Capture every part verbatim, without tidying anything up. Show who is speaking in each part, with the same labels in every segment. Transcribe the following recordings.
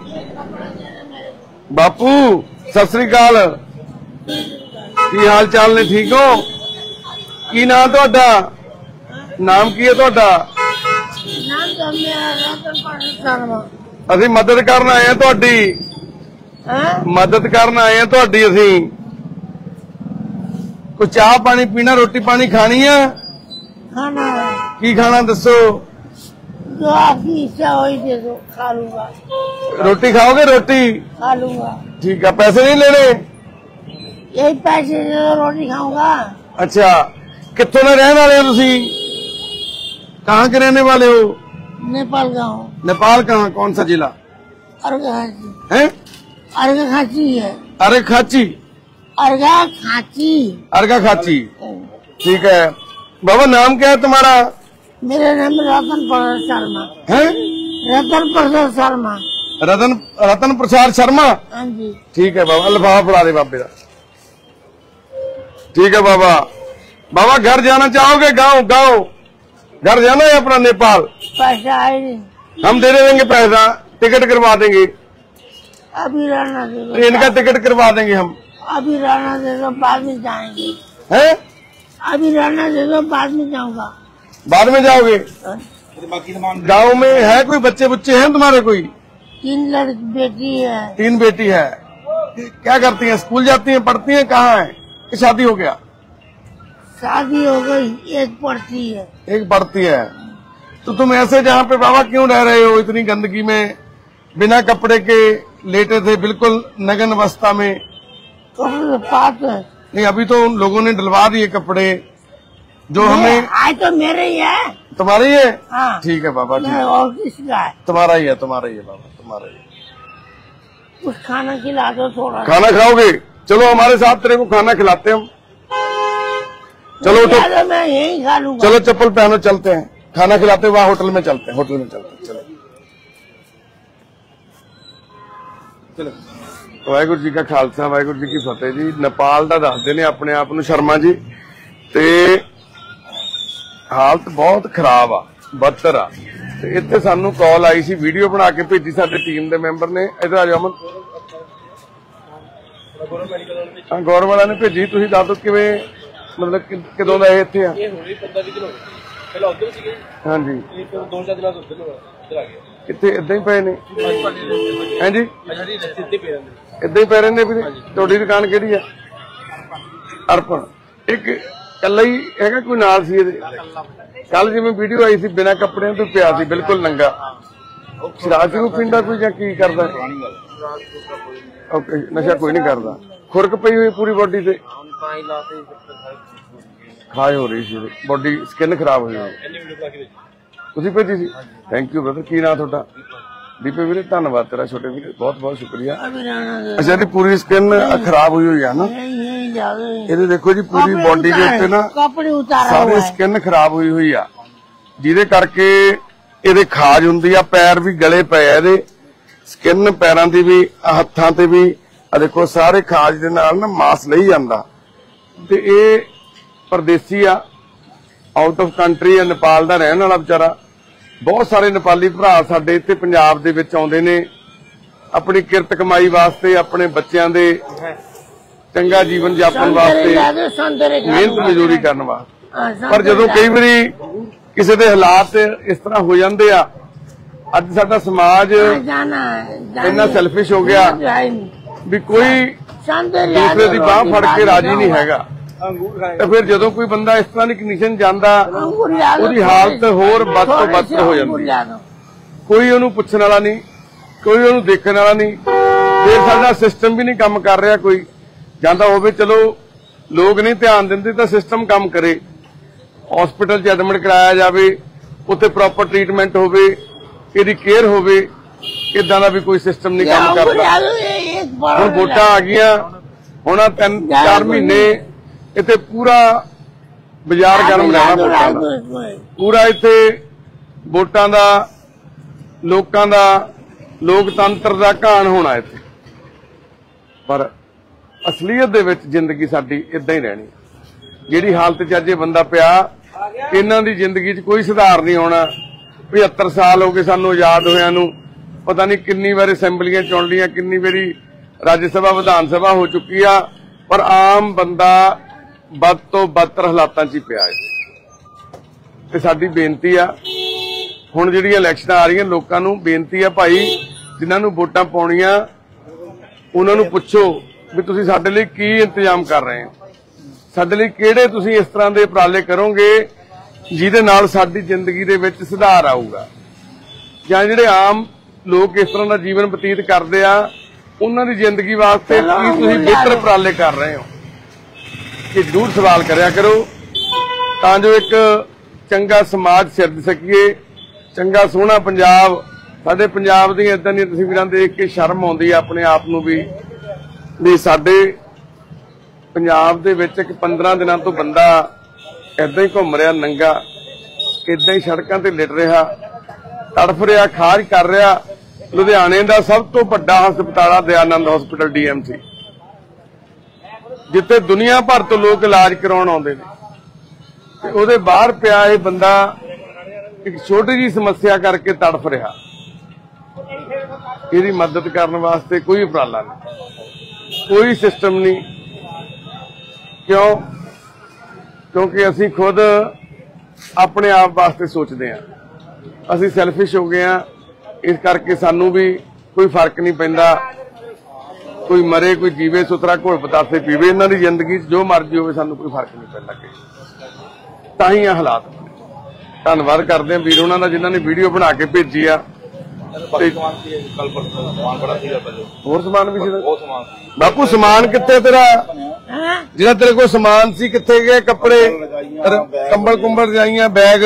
Speaker 1: बापू सत श्री अकाल, की हाल चाल ने? ठीक हो? की नाम तुहाडा? नाम की है तुहाडा? असीं मदद करन आए हैं तुहाडी, मदद करन आए हैं तुहाडी। असीं कोई चाह पानी पीना, रोटी पानी खानी है?
Speaker 2: खाना है।
Speaker 1: की खाना दसो?
Speaker 2: जो आपकी इच्छा हो दे दो, खा लूंगा।
Speaker 1: रोटी खाओगे? रोटी
Speaker 2: खा लूंगा। ठीक
Speaker 1: है, पैसे नहीं लेने?
Speaker 2: यही पैसे दे दो, रोटी खाऊंगा।
Speaker 1: अच्छा, कितों ने रहने वाले हो तुसी? कहाँ के रहने वाले हो?
Speaker 2: नेपाल का हूँ।
Speaker 1: नेपाल कहाँ? कौन सा जिला?
Speaker 2: अर्घाखांची
Speaker 1: है?
Speaker 2: अर्घाखांची है।
Speaker 1: अर्घाखांची?
Speaker 2: अर्घाखांची।
Speaker 1: अर्घाखांची, ठीक है। बाबा नाम क्या है तुम्हारा?
Speaker 2: मेरा नाम रतन प्रसाद शर्मा
Speaker 1: है।
Speaker 2: रतन प्रसाद शर्मा।
Speaker 1: रतन रतन प्रसाद शर्मा?
Speaker 2: हाँ जी।
Speaker 1: ठीक है बाबा, लिफाफा फड़ा दे बाबे का। ठीक है बाबा। बाबा घर जाना चाहोगे? गाँव गाँव घर जाना है अपना नेपाल?
Speaker 2: पैसा आए नहीं। हम
Speaker 1: दे देंगे पैसा, टिकट करवा देंगे।
Speaker 2: अभी रहना दे दो,
Speaker 1: ट्रेन का टिकट करवा देंगे हम।
Speaker 2: अभी रहना दे दो, बाद में जाएंगे।
Speaker 1: हैं?
Speaker 2: अभी रहना दे दो, बाद में जाऊंगा।
Speaker 1: बाद में जाओगे? गांव में है कोई बच्चे बुच्चे हैं तुम्हारे? कोई?
Speaker 2: तीन लड़की बेटी है।
Speaker 1: तीन बेटी है। क्या करती हैं? स्कूल जाती हैं, पढ़ती हैं? कहाँ है? कि शादी हो गया?
Speaker 2: शादी हो गई, एक पढ़ती है। एक
Speaker 1: पढ़ती है। तो तुम ऐसे जहाँ पे बाबा क्यों रह रहे हो इतनी गंदगी में, बिना कपड़े के लेटे थे, बिल्कुल नग्न अवस्था में?
Speaker 2: कपड़े तो पात है।
Speaker 1: नहीं, अभी तो उन लोगों ने डलवा दिए कपड़े जो हमें।
Speaker 2: आज तो मेरे ही है।
Speaker 1: तुम्हारे ही है?
Speaker 2: हाँ।
Speaker 1: ठीक है बाबा, ठीक है।
Speaker 2: और किसका है?
Speaker 1: तुम्हारा ही है, तुम्हारा ही है बाबा, तुम्हारा ही है।
Speaker 2: कुछ खाना खिला दो थोड़ा।
Speaker 1: खाना खाओगे? चलो हमारे साथ, तेरे को खाना खिलाते हम। चलो तो
Speaker 2: मैं यही खा लूंगा।
Speaker 1: चलो चप्पल पहनो, चलते हैं, खाना खिलाते हुए होटल में चलते हैं, होटल में चलते हैं। चलो चलो। वाहिगुरू जी का खालसा, वाहिगुरू जी की फतेह जी। नेपाल का दसते ने अपने आप को शर्मा जी, ते हालत बहुत खराब आ, बदतर आ। ते इत्थे सानू कॉल आई सी, वीडियो बना के भेजी साडे टीम दे मैंबर ने। इधर आ जाओ अमन। हाँ, गौरव वाला ने भेजी। तुसीं दस दो किवें, मतलब कदों दा इह इत्थे आ? हाँ जी, इत्थे इदां ही पए ने? हैं जी, इदां ही पै रहिंदे वीरे? तुहाडी दुकान किहड़ी है? अर्पण। एक कल्ला ही हैगा, कोई नाल सी इहदे? कल जिवें वीडियो आई सी, बिना कपड़िਆਂ ਤੋਂ ਪਿਆ ਸੀ, बिल्कुल नंगा। शराब शरू पींदा कोई ਜਾਂ ਕੀ ਕਰਦਾ? ओके, नशा कोई नहीं करता। खुरक पई हुई पूरी बॉडी से, खाए हो रही सी, बॉडी स्किन खराब हुई हुई। ਤੁਸੀਂ ਭੇਜੀ ਸੀ? Thank you brother. की नाम ਤੁਹਾਡਾ? दीपे ਵੀਰੇ, ਧੰਨਵਾਦ ਤੇਰਾ ਛੋਟੇ ਵੀਰੇ, बहुत बहुत शुक्रिया। अच्छा, ਇਹਦੀ पूरी स्किन खराब हुई हुई है ना? ਇਹਦੇ ਦੇਖੋ ਜੀ, पूरी बॉडी ਦੇ ਉੱਤੇ ਨਾ ਸਾਰੀ स्किन खराब हुई हुई ਆ, ਜਿਹਦੇ ਕਰਕੇ ਇਹਦੇ ਖਾਜ ਹੁੰਦੀ ਆ। ਪੈਰ ਵੀ ਗਲੇ ਪਏ ਆ ਇਹਦੇ, स्किन पैरों की भी, हत्थां ते भी। आ देखो सारे खाज दे नाल ना मास लई जांदा। ते ये परदेसी आ, आउट ऑफ कंट्री है, नेपाल दा रहने वाला बेचारा। बहुत सारे नेपाली भरा साडे इत्थे पंजाब दे विच आउंदे ने अपनी किरत कमाई वास्ते, अपने बच्चों दे चंगा जीवन यापन वास्ते, मेहनत मजदूरी करन वास्ते। पर जदों कई बारी किसी दे हालात इस तरह हो जांदे आ, अज साडा समाज इन्ना सैल्फिश हो गया भी कोई दूसरे की बांह फड़ के राजी नहीं हैगा। तो फिर जदों कोई बंदा इस तरह की कंडीशन जांदा, उहदी हालत होर बद तो बदतर हो जाती है। कोई उहनूं पुछण वाला नहीं, कोई उहनूं देखण वाला नहीं। फिर साडा सिस्टम भी नहीं काम कर रहा। कोई जांदा होवे, चलो लोग नहीं ध्यान दिंदे तां सिस्टम काम करे, हॉस्पिटल च एडमिट कराया जावे, उत्थे प्रॉपर ट्रीटमेंट होवे, ਇਹਦੀ केयर होवे, इदां दा भी कोई सिस्टम नहीं काम करता। हुण वोटां आ गईयां, हुण तीन चार महीने इत्थे पूरा बाजार गर्म रहना वोटां दा, पूरा इत्थे वोटां दा, लोकां दा, लोकतंत्र दा घाण होना इत्थे। पर असलीयत दे विच जिंदगी साडी इदां ही रहनी। जिहड़ी हालत च अज बंदा पिया, इन्हां दी जिंदगी च कोई सुधार नहीं होना। पचहत्तर साल हो गए सानू आजाद होया नूं, पता नहीं कितनी बार असैंबलियां चुन लिया, कितनी बारी राज्य सभा विधान सभा हो चुकी आ, पर आम बंदा बद तो बदतर हालातां च ही पिया है। ते साडी बेनती आ हुण जिहड़ियां इलैक्शनां आ रहीआं, लोकां नूं बेनती आ भाई जिन्हां नूं वोटां पाउणीਆਂ उन्हां नूं पुछो भी तुसीं साडे लई की इंतजाम कर रहे हो, साडे लई किहड़े तुसीं इस तरह दे उपराले करोगे जिहदे नाल साडी जिंदगी दे विच सुधार आऊगा, जां जिहड़े आम लोग इस तरह दा जीवन बतीत करदे आ उन्हां दी जिंदगी वास्ते की तुसीं बेहतर उपराले कर रहे हो। कि जरूर सवाल करिया करो तां जो एक चंगा समाज सिरज सकीए, चंगा सोहना पंजाब। साडे पंजाब दी इदां दी तस्वीरां देख के शर्म आउंदी अपने आप नूं भी भी साडे पंजाब दे विच एक पंद्रह दिनां तो बंदा इदां ही घुम रिहा नंगा, इदां ही सड़कां ते लिट रिहा, तड़फ रिहा, खाज कर रिहा। लुधियाणे दा सब तो वड्डा हस्पताल आ Dayanand hospital D M C, जिथे दुनिया भर तो लोग इलाज कराउण आउंदे ने, ते उहदे बाहर पिया इह बंदा एक छोटी जी समस्या करके तड़फ रहा। इसदी मदद करने वास्ते कोई उपराला नहीं, कोई सिस्टम नहीं। क्यों? क्योंकि असीं खुद अपने आप वास्ते सोचते हैं, असीं सैल्फिश हो गए हैं। इस करके सानू भी कोई फर्क नहीं पैंदा, कोई मरे कोई जीवे, सुतरा घोल पतासे पीवे, इन्हां दी जिंदगी जो मर्जी होवे सानू कोई फर्क नहीं पैंदा। तां ही हालात धन्नवाद करते हैं वीर उन्हां दा जिन्हां ने वीडियो बना के भेजी आ। होर समान भी सी बापू, समान कित्थे तेरा जिहड़ा तेरे कोल समान सी कित्थे गए? कपड़े, कंबल कुंबल रजाइयां, बैग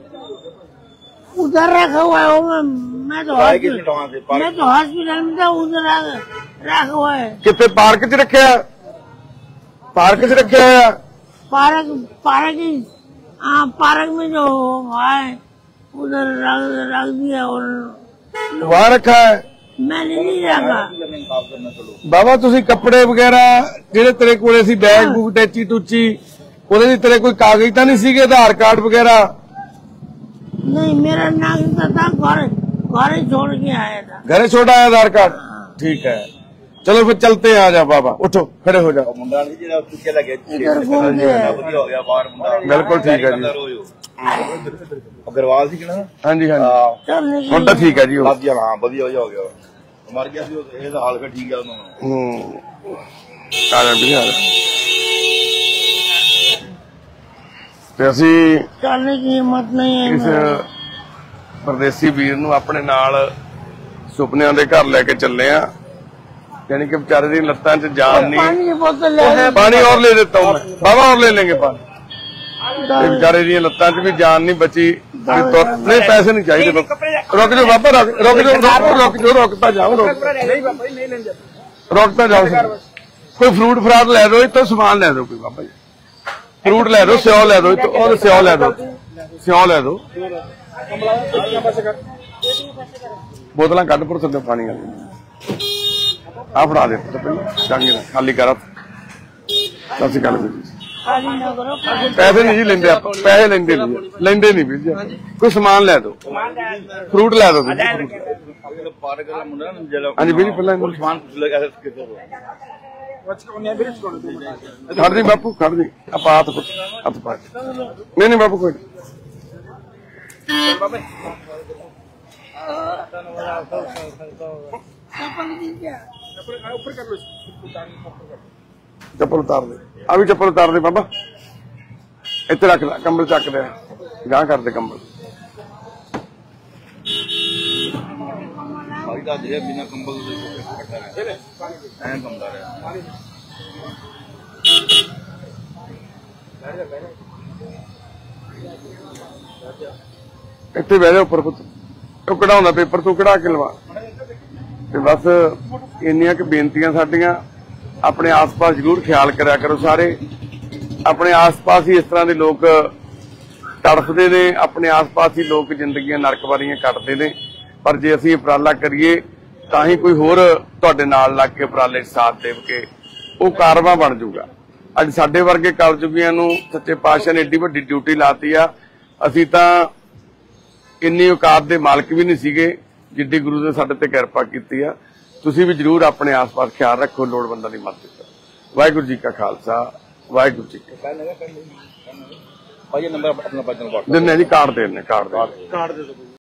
Speaker 2: उधर रखा हुआ है। वो मैं तो हॉस्पिटल मैं तो हॉस्पिटल में था, उधर रखा हुआ है।
Speaker 1: कितने पार्क च रखा? पार्क च रखा है?
Speaker 2: पार्क पार्क हाँ पार्क में जो है उधर रख रख दिया और
Speaker 1: वहां रखा है।
Speaker 2: मैंने नहीं रखा।
Speaker 1: बाबा तुसी कपड़े वगैरह जेडे तेरे कोले सी, बैग बूग टैची टूची, ਉਹਦੇ ਲਈ तेरे कोई कागज तो नहीं सीगे, आधार कार्ड वगैरह?
Speaker 2: नहीं, मेरा नागरिकता था, घर घर छोड़ के आया था।
Speaker 1: घरे छोड़ आया आधार कार्ड? ठीक है, चलो फिर चलते हैं। आ जाओ बाबा, उठो, खड़े हो जाओ। बिल्कुल ठीक है जी।
Speaker 3: अग्रवाल सी ना?
Speaker 1: हाँ जी हाँ जी, ਹੁਣ ਤਾਂ ਠੀਕ ਹੈ ਜੀ।
Speaker 3: ਲੱਗ ਗਿਆ, ਹਾਂ ਵਧੀਆ ਹੋ ਗਿਆ, ਮਰ ਗਿਆ ਸੀ ਇਹਦਾ ਹਾਲ ਫਿਰ ਠੀਕ ਹੈ ਉਹਨਾਂ ਨੂੰ।
Speaker 1: ਹੂੰ ਆ ਜਾ ਵੀ ਆ ਜਾ। ਤੇ ਅਸੀਂ
Speaker 2: चलने की हिम्मत नहीं है।
Speaker 1: ਇਸ ਪਰਦੇਸੀ ਵੀਰ ਨੂੰ ਆਪਣੇ ਨਾਲ ਸੁਪਨਿਆਂ ਦੇ ਘਰ ਲੈ ਕੇ ਚੱਲੇ ਆ, यानी कि बेचारे दी लत्तां च जान नहीं।
Speaker 2: पानी की बोतल ले आ।
Speaker 1: पानी और ले देता हूँ मैं बाबा, और ले लेंगे पानी। बेचारे दी लत्तां च भी जान नहीं बची। तो नहीं, पैसे नहीं चाहिए। रुक जाओ बाबा, रुक रुक जाओ, रुक जाओ, रुकता जाओ, रुकता जाओ। कोई फ्रूट फ्राट ले दो, इतो सामान ले दो कोई बाबा जी, फ्रूट ले दो, स्यो ले दो, और स्यो ले दो, स्यो ले दो। बोतलां कट पर सकते पानी वाली आ फड़ा दे चंगे खाली कर। सत श्री अकाल। पैसे नहीं जी लेंदे, पैसे लेंदे नहीं, लेंदे नहीं भी जी। कोई सामान ले दो, फ्रूट ले दो। हाँ जी भी पहले खड़ जी बापू, खड़ जी। आप हाथ हाथ पा नहीं नहीं बापू कोई चप्पल उतार दे, आ भी चप्पल उतार दे बाबा, इतने रख ला, कंबल चक दे, गां कर दे कंबल।
Speaker 3: बिना कंबल
Speaker 1: इतने बह जा उपर पुत, कढ़ाउंदा पेपर तू कढ़ा के लवा। ते बस इन्नियां क बेनतियां साडियां, अपने आस पास जरूर ख्याल करा करो सारे। अपने आस पास ही इस तरह के लोग तड़फते ने, अपने आस पास ही लोग जिंदगियां नरक वारियां कटते ने। पर जे असीं उपराला करिए तां ही कोई होर तुहाडे नाल लग के उपराले साथ दे के वो कारवां बन जूगा। अज साडे वर्गे कलजुगियां नूं सच्चे पातशाह ने एड्डी वड्डी ड्यूटी लाती आ। असीं तां इन्नी औकात दे मालक भी नहीं सीगे ਜਿੱਡੀ ਗੁਰੂ ਨੇ ਸਾਡੇ ਤੇ ਕਿਰਪਾ ਕੀਤੀ ਆ। ਤੁਸੀਂ ਵੀ ਜਰੂਰ ਆਪਣੇ ਆਸ-ਪਾਸ ਖਿਆਲ ਰੱਖੋ, ਲੋੜਵੰਦਾਂ ਦੀ ਮਦਦ ਕਰੋ। ਵਾਹਿਗੁਰੂ ਜੀ ਕਾ ਖਾਲਸਾ, ਵਾਹਿਗੁਰੂ ਜੀ ਕੀ ਫਤਿਹ।
Speaker 3: ਭਾਈ ਨੰਬਰ ਆਪਣਾ ਬਚਨ
Speaker 1: ਦਿੰਨੇ ਜੀ, ਕਾਰਡ ਦੇ ਦਿੰਨੇ, ਕਾਰਡ ਦੇ
Speaker 3: ਕਾਰਡ ਦੇ ਦਿਓ।